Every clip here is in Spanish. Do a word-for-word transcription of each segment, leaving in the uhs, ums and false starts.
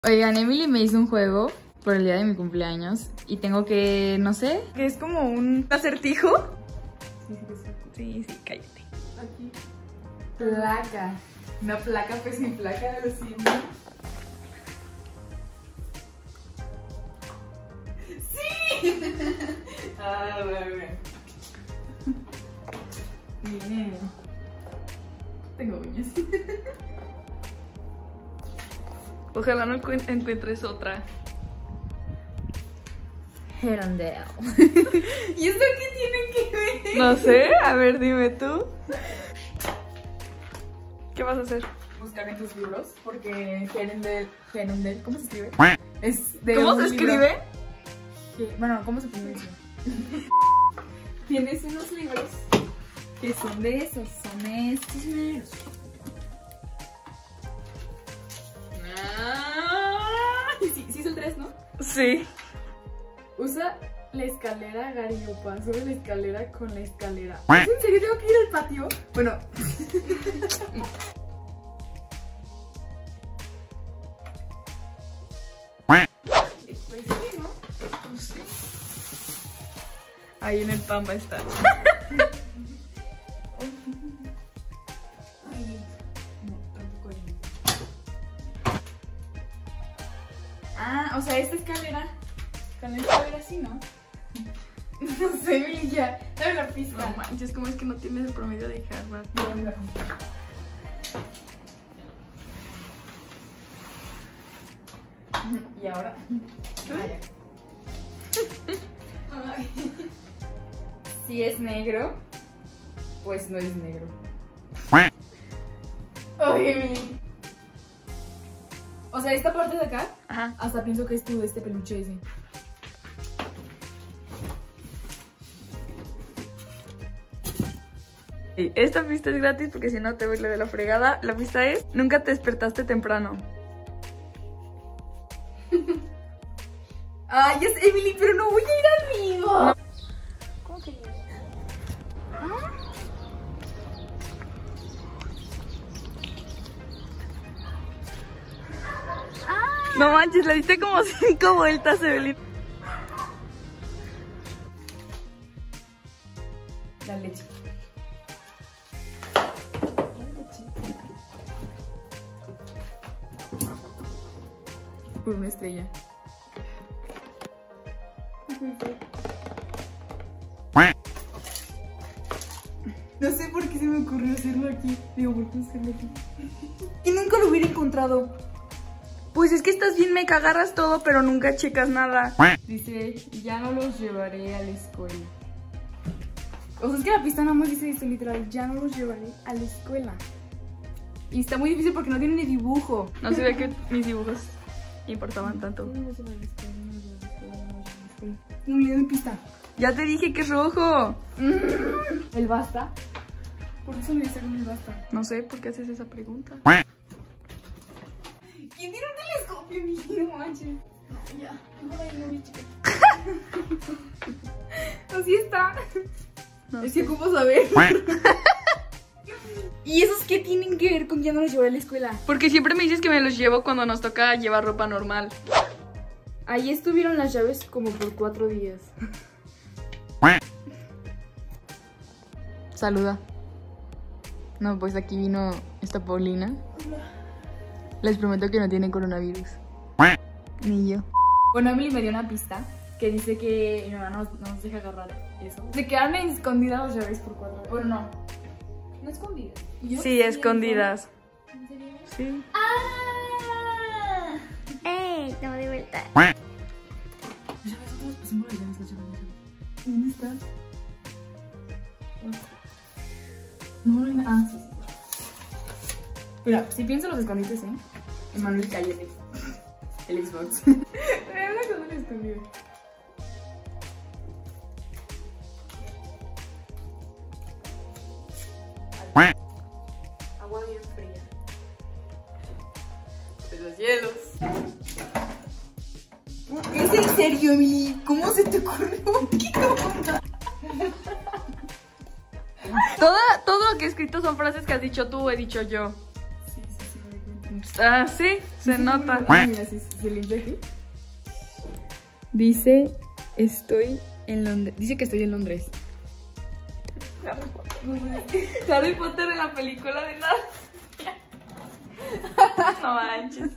Oigan, Emily me hizo un juego por el día de mi cumpleaños y tengo que, no sé, que es como un acertijo. Sí, sí, sí, sí, sí, cállate. Aquí. Placa. Una placa, pues mi placa de los signos. ¡Sí! Ah, bueno, bueno. Bien. Tengo uñas. Ojalá no encu encuentres otra. Herondale. ¿Y esto qué tiene que ver? No sé, a ver, dime tú. ¿Qué vas a hacer? Buscar en tus libros, porque Herondale, Herondale, ¿cómo se escribe? Es de ¿Cómo un se libro. escribe? Que- bueno, ¿cómo se pronuncia? Tienes unos libros que son de esos, son estos libros. Ah, sí, sí son tres, ¿no? Sí. Usa la escalera Gariopa, sube la escalera con la escalera. ¿Es en serio? ¿Tengo que ir al patio? Bueno. Pues sí, ¿no? Pues sí. Ahí en el pan va a estar. Ay, no, tampoco hay. Ah, o sea, esta escalera. Con la escalera así, ¿no? No sé, Emily, ya. Dame la pista. No manches, ¿cómo es que no tienes el promedio de Harvard? Y ahora. Ay. Si es negro, pues no es negro. Ay. O sea, esta parte de acá, Ajá. hasta pienso que es tu este peluche ese. Esta pista es gratis porque si no te voy a de la fregada. La pista es: nunca te despertaste temprano. Ay, es Emily, pero no voy a ir arriba. ¿Cómo que? No manches, le diste como cinco vueltas, Evelyn. La leche. Por una estrella. No sé por qué se me ocurrió hacerlo aquí. Digo, ¿por qué hacerlo aquí? Y nunca lo hubiera encontrado. Pues es que estás bien, me agarras todo, pero nunca checas nada. Dice, ya no los llevaré a la escuela. O sea, es que la pista nada más dice esto, literal, ya no los llevaré a la escuela. Y está muy difícil porque no tiene ni dibujo. No sabía que mis dibujos importaban tanto. No le doy pista. Ya te dije que es rojo. ¿El basta? ¿Por qué se me dice el basta? No sé por qué haces esa pregunta. ¿Quién tiene un telescopio, mi? No manches. No, ya. No, no, no, chica. Así está. No es sé. que, ¿cómo saber? ¿Y esos qué tienen que ver con ya no los llevaré a la escuela? Porque siempre me dices que me los llevo cuando nos toca llevar ropa normal. Ahí estuvieron las llaves como por cuatro días. Saluda. No, pues aquí vino esta Paulina. Les prometo que no tiene coronavirus. Ni yo. Bueno, Emily me dio una pista que dice que mi mamá no, no nos deja agarrar eso. Se quedaron escondidas las llaves por cuatro días. Bueno, no. No escondidas. ¿Y yo? Sí, escondidas. ¿En serio? Sí. ¡Ah! ¡Ey! Toma de vuelta. ¿Dónde están? No, no hay nada. Ah, sí, sí. Mira, si pienso los escondites, ¿eh? Emanuel, cállate. El Xbox. Me habla con un escondido. Agua bien fría. De los hielos. ¿Es en serio, Emily? ¿Cómo se te ocurrió? ¿Qué onda? Toda, todo lo que he escrito son frases que has dicho tú o he dicho yo. Sí, sí, sí, me di cuenta. Ah, sí, se nota. Ah, mira, si se limpia aquí. Dice, estoy en Londres. Dice que estoy en Londres. Harry Potter en la película de nada. No manches.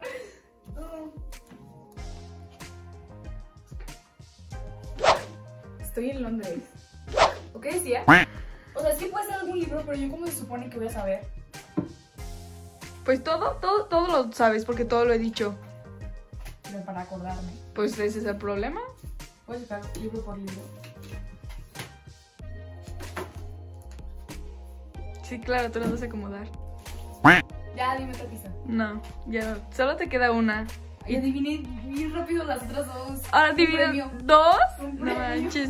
Estoy en Londres. ¿O qué decía? O sea, sí puede ser algún libro, pero yo cómo se supone que voy a saber. Pues todo, todo, todo lo sabes porque todo lo he dicho. Pero para acordarme. Pues ese es el problema. Voy a sacar libro por libro. Sí, claro, tú las vas a acomodar. Ya, dime otra pista. No, ya no. Solo te queda una. Y adiviné bien rápido las otras dos. Ahora Un divides premio. dos. Un No premio. manches.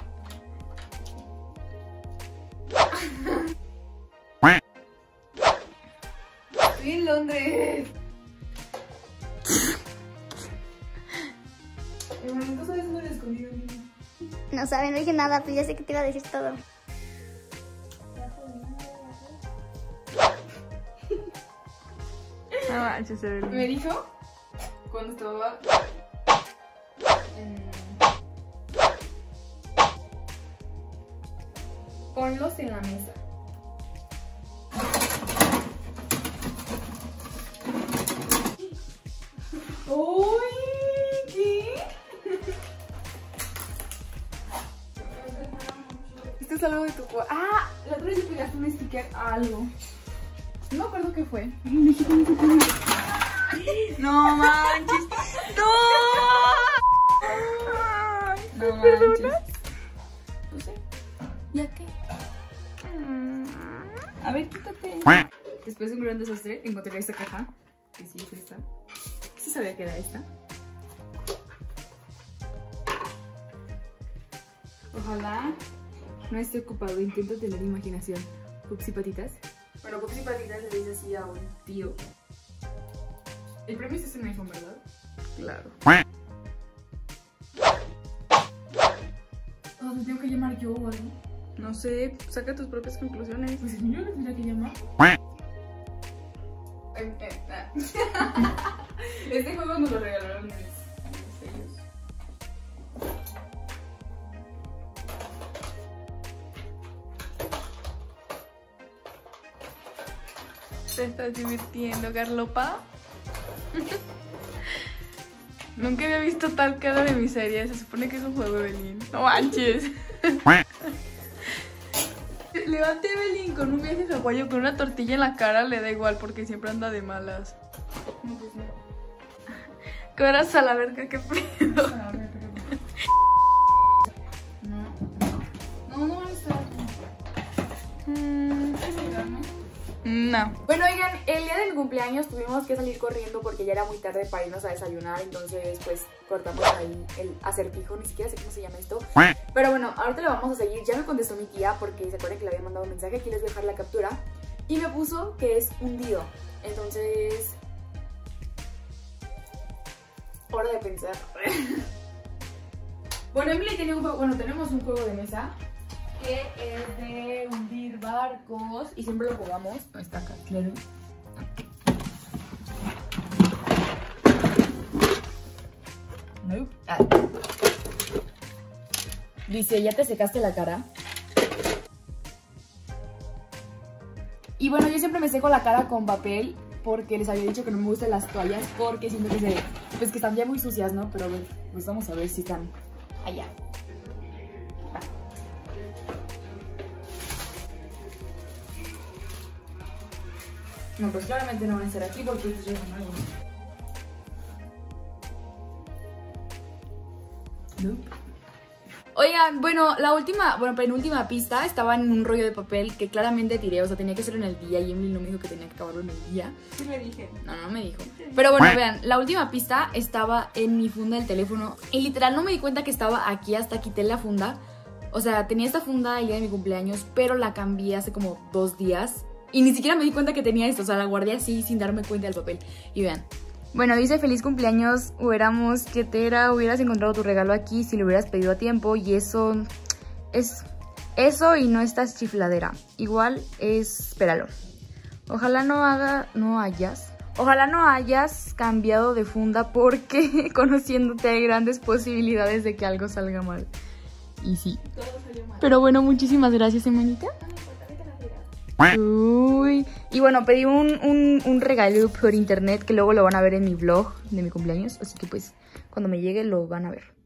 Estoy en Londres. El momento sabes dónde lo escondido, niña. No saben, no dije nada, pues ya sé que te iba a decir todo. No manches, se ve Me bien. dijo cuando estaba en... Ponlos en la mesa. ¡Uy! ¿Qué? Esto es algo de tu cuarto. ¡Ah! La otra vez le pegaste un sticker a algo. No me acuerdo qué fue. No manches. No. No manches. No sé. ¿Ya qué? A ver, quítate. Después de un gran desastre, encontré esta caja. Que sí es esta. Sí sabía que era esta. Ojalá no esté ocupado. Intento tener imaginación. Puxi Patitas. Bueno, Puxi Patitas le dice así a un tío. El premio es un iPhone, ¿verdad? Claro. Oh, ¿me tengo que llamar yo o algo? No sé, saca tus propias conclusiones. Pues yo le tendría que llamar. Eh, eh, ah. Este juego nos lo regalaron en ellos. ¿Te estás divirtiendo, Carlopa? Nunca había visto tal cara de miseria. Se supone que es un juego, Evelyn. No manches. Levante Evelyn con un viaje a Hawái con una tortilla en la cara, le da igual porque siempre anda de malas. No, pues no. ¿Qué horas a la verga? ¿Qué pedo? A ver, pero... No. No, no van a estar aquí. Mm, ¿no? No. Bueno, oigan, el día de mi cumpleaños tuvimos que salir corriendo porque ya era muy tarde para irnos a desayunar. Entonces, pues, cortamos ahí el acertijo. Ni siquiera sé cómo se llama esto. Pero bueno, ahorita lo vamos a seguir. Ya me contestó mi tía porque se acuerdan que le había mandado un mensaje. Aquí les voy a dejar la captura. Y me puso que es hundido. Entonces... hora de pensar. Bueno, Emily tiene un juego... Bueno, tenemos un juego de mesa que es de hundir barcos y siempre lo jugamos. No está acá, claro. Nope. Ah. Dice, ¿ya te secaste la cara? Y bueno, yo siempre me seco la cara con papel porque les había dicho que no me gustan las toallas porque siento que, se, pues que están ya muy sucias, ¿no? Pero bueno, pues vamos a ver si están allá. No, pues claramente no van a estar aquí porque estos ya son nuevos. Nope. Oigan, bueno, la última, bueno, penúltima pista estaba en un rollo de papel que claramente tiré, o sea, tenía que hacerlo en el día y Emily no me dijo que tenía que acabarlo en el día. Sí le dije. No, no me dijo. Pero bueno, vean, la última pista estaba en mi funda del teléfono y literal no me di cuenta que estaba aquí hasta quité la funda. O sea, tenía esta funda el día de mi cumpleaños, pero la cambié hace como dos días y ni siquiera me di cuenta que tenía esto, o sea, la guardé así sin darme cuenta del papel. Y vean. Bueno, dice feliz cumpleaños, hubiéramos que te era, hubieras encontrado tu regalo aquí si lo hubieras pedido a tiempo y eso es eso y no estás chifladera. Igual es, espéralo. Ojalá no haga, no hayas, Ojalá no hayas cambiado de funda porque conociéndote hay grandes posibilidades de que algo salga mal. Y sí. Todo salió mal. Pero bueno, muchísimas gracias, hermanita. Uy. Y bueno, pedí un, un, un regalo por internet que luego lo van a ver en mi vlog de mi cumpleaños. Así que pues cuando me llegue lo van a ver.